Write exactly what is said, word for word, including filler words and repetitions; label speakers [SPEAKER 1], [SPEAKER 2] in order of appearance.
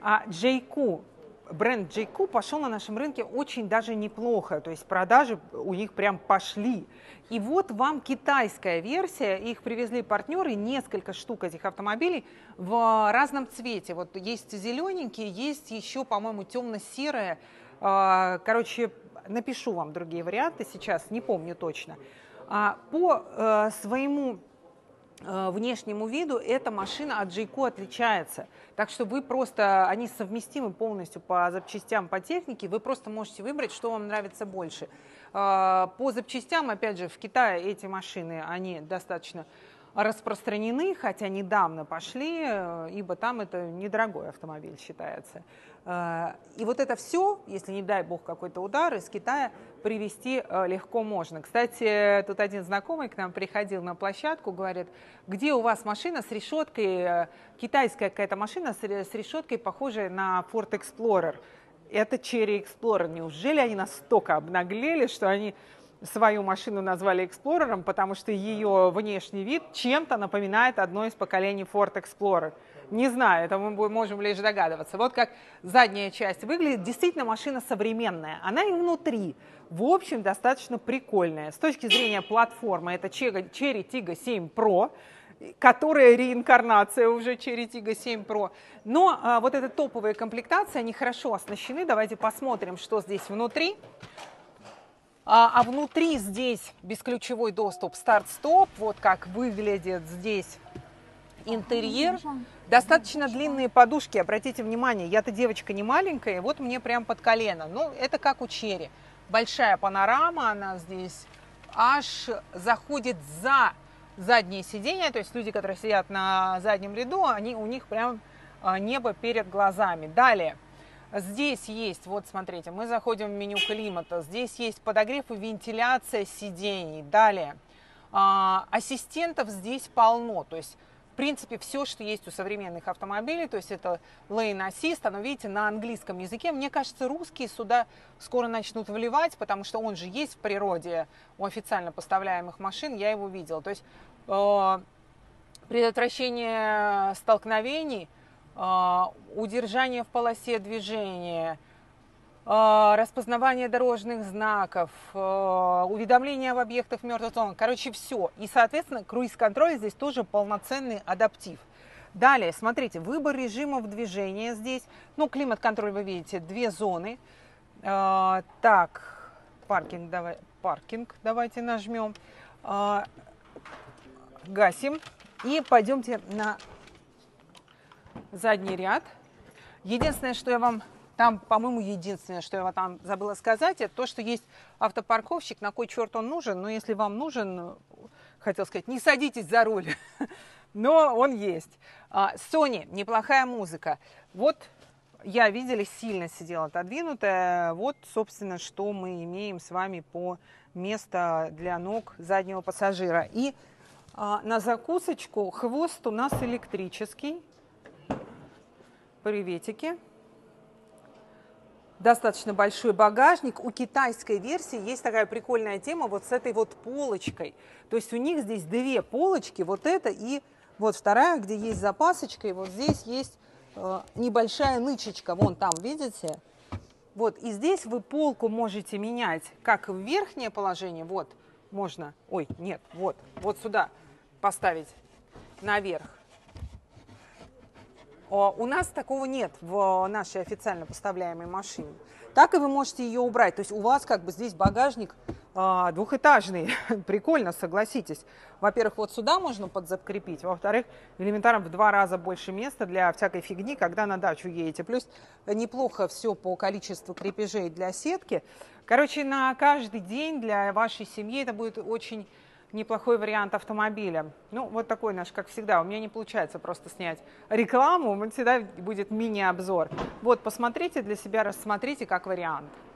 [SPEAKER 1] А джей кью, бренд джей кью пошел на нашем рынке очень даже неплохо, то есть продажи у них прям пошли. И вот вам китайская версия, их привезли партнеры, несколько штук этих автомобилей в разном цвете. Вот есть зелененькие, есть еще, по-моему, темно-серые. Короче, напишу вам другие варианты сейчас, не помню точно. По своему внешнему виду эта машина от джей кью отличается. Так что вы просто, они совместимы полностью по запчастям, по технике, вы просто можете выбрать, что вам нравится больше. По запчастям, опять же, в Китае эти машины, они достаточно распространены, хотя недавно пошли, ибо там это недорогой автомобиль считается. И вот это все, если не дай бог какой-то удар, из Китая привезти легко можно. Кстати, тут один знакомый к нам приходил на площадку, говорит, где у вас машина с решеткой, китайская какая-то машина с решеткой, похожая на Ford Explorer. Это Chery Explorer. Неужели они настолько обнаглели, что они свою машину назвали Эксплорером, потому что ее внешний вид чем-то напоминает одно из поколений Ford Explorer. Не знаю, это мы можем лишь догадываться. Вот как задняя часть выглядит. Действительно, машина современная. Она и внутри, в общем, достаточно прикольная. С точки зрения платформы, это Chery Tiggo семь Pro, которая реинкарнация уже Chery Tiggo семь Pro. Но а, вот эта топовая комплектация, они хорошо оснащены. Давайте посмотрим, что здесь внутри. А, а внутри здесь бесключевой доступ, старт-стоп. Вот как выглядит здесь интерьер. Достаточно длинные подушки, обратите внимание, я-то девочка не маленькая, вот мне прям под колено. Ну, это как у Chery. Большая панорама, она здесь аж заходит за задние сиденья, то есть люди, которые сидят на заднем ряду, они, у них прям небо перед глазами. Далее. Здесь есть, вот смотрите, мы заходим в меню климата, здесь есть подогрев и вентиляция сидений. Далее, а, ассистентов здесь полно, то есть, в принципе, все, что есть у современных автомобилей, то есть это Lane Assist, оно, видите, на английском языке. Мне кажется, русские сюда скоро начнут вливать, потому что он же есть в природе у официально поставляемых машин, я его видела. То есть э, предотвращение столкновений, удержание в полосе движения, распознавание дорожных знаков, уведомления об объектах мертвых зон, короче, все. И, соответственно, круиз-контроль здесь тоже полноценный адаптив. Далее, смотрите, выбор режимов движения здесь. Ну, климат-контроль вы видите, две зоны. Так, паркинг, давай, паркинг давайте нажмем. Гасим. И пойдемте на задний ряд. Единственное, что я вам там, по-моему, единственное, что я вам там забыла сказать, это то, что есть автопарковщик. На кой черт он нужен? Но если вам нужен, хотел сказать, не садитесь за руль, но он есть. Sony, неплохая музыка. Вот я, видели, сильно сидела отодвинутая. Вот, собственно, что мы имеем с вами по месту для ног заднего пассажира. И а, на закусочку хвост у нас электрический. Приветики. Достаточно большой багажник. У китайской версии есть такая прикольная тема вот с этой вот полочкой. То есть у них здесь две полочки, вот эта и вот вторая, где есть запасочка, и вот здесь есть э, небольшая нычечка. Вон там, видите? Вот, и здесь вы полку можете менять как в верхнее положение, вот, можно, ой, нет, вот, вот сюда поставить наверх. У нас такого нет в нашей официально поставляемой машине. Так и вы можете ее убрать. То есть у вас как бы здесь багажник а, двухэтажный. Прикольно, согласитесь. Во-первых, вот сюда можно подзакрепить. Во-вторых, элементарно в два раза больше места для всякой фигни, когда на дачу едете. Плюс неплохо все по количеству крепежей для сетки. Короче, на каждый день для вашей семьи это будет очень неплохой вариант автомобиля. Ну, вот такой наш, как всегда. У меня не получается просто снять рекламу, у меня всегда будет мини-обзор. Вот, посмотрите для себя, рассмотрите как вариант.